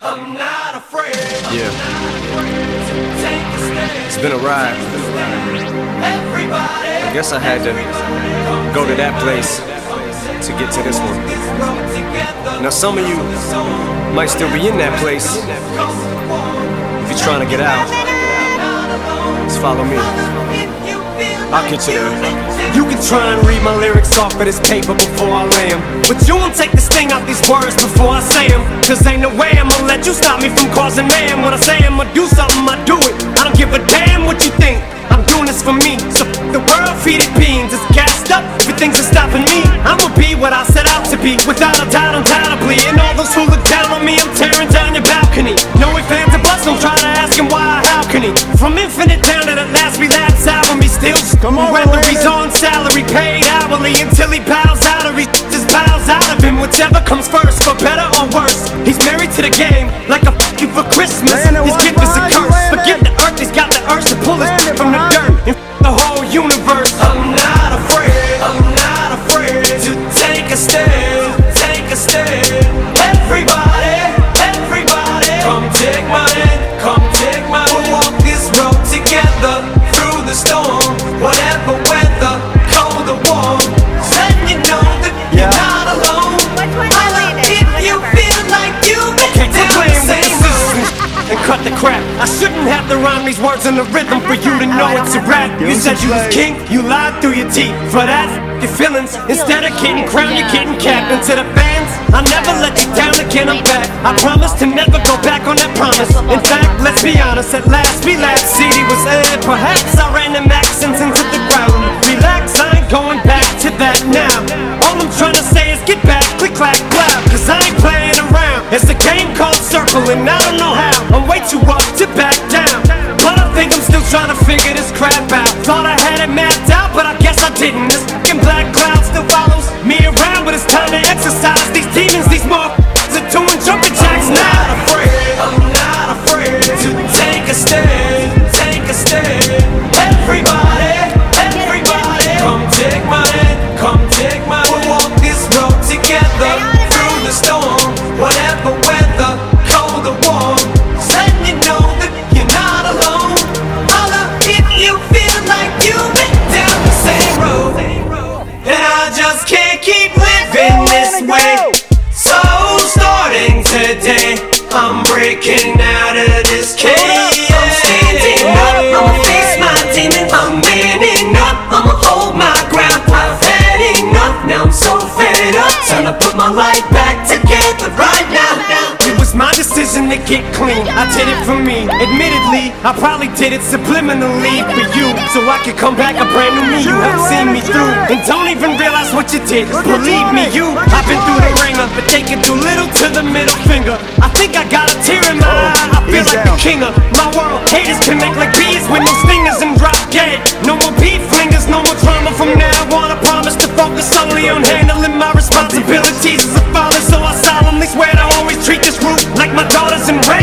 I'm not afraid. Yeah. It's been a ride. I guess I had to go to that place to get to this one. Now some of you might still be in that place. If you're trying to get out, just follow me. I'll get you there. You can try and read my lyrics off of this paper before I lay 'em, but you won't take the sting out these words before I say 'em. Cause ain't no way I'ma let you stop me from causing mayhem. When I say I'ma do something, I do it. I don't give a damn what you think. I'm doing this for me. So the world, feed it beans. It's gassed up, everything's stopping me. I'ma be what I set out to be, without a doubt, undoubtedly. And all those who look down on me, I'm tearing down your balcony. No ifs, ands, or buts, don't try to ask him why or how can he. From infinite down to the last relapse album, he still whether he's on salary, paid hourly, until he bows out or he just bows out of him. Whichever comes first, for better or worse. He's married to the game, like a f*** you for Christmas. His gift is a curse. Forget the earth, he's got the urge to pull us from the dirt and the whole universe. I'm not afraid, I'm not afraid to take a stand, take a stand. Everybody, everybody, come take my hand, come take my hand. We'll walk this road together through the storm, whatever weather, cold or warm. Letting you know that you're not alone. If you feel like you've been down the same road and cut the crap. I shouldn't have to rhyme these words in the rhythm for you to know it's a rap. You said you was king, you lied through your teeth. For that, your feelings, instead of getting crowned, you're getting capped. And to the fans, I never let you down again, I'm back. I promise to never go back on that promise. In fact, let's be honest, at last we laughed. CD was aired, perhaps I ran them accents into the ground. Relax, I ain't going back to that now. All I'm trying to say is get back, click, clack, clap. Cause I ain't playing around. It's a game called Circle and I don't know how. I'm way too up to back down, but I think I'm still trying to figure this crap out. Thought I had it mapped out, but I guess I didn't. This fucking black cloud still follows me around, but it's time to exercise these demons. These motherfuckers are doing jumping jacks now. I'm not afraid to take a stand, take a stand. Everybody, everybody, come take my hand, come take my hand. We'll walk this road together through the storm, whatever weather, cold or warm. Letting you know that you're not alone. Holla if you feel like you've been down the same road. And I just can't keep living this way. So starting today, I'm breaking out of this cage. I'm standing up, I'ma face my demons. I'm manning up, I'ma hold my ground. I've had enough, now I'm so fed up. Time to put my life back together right now. It was my decision to get clean, I did it for me. Admittedly, I probably did it subliminally for you, so I could come back a brand new me. You have seen me through, and don't even realize what you did. Believe me, I've been through the ringer, but taking too little to the middle finger. I think I got a tear in my eye, I feel like the king of my world. Haters connect like bees with no stingers and drop dead. No more beef flingers, no more drama from now on. I promise to focus solely on handling my responsibilities as a father. So I solemnly swear to always treat this root like my daughters and rain.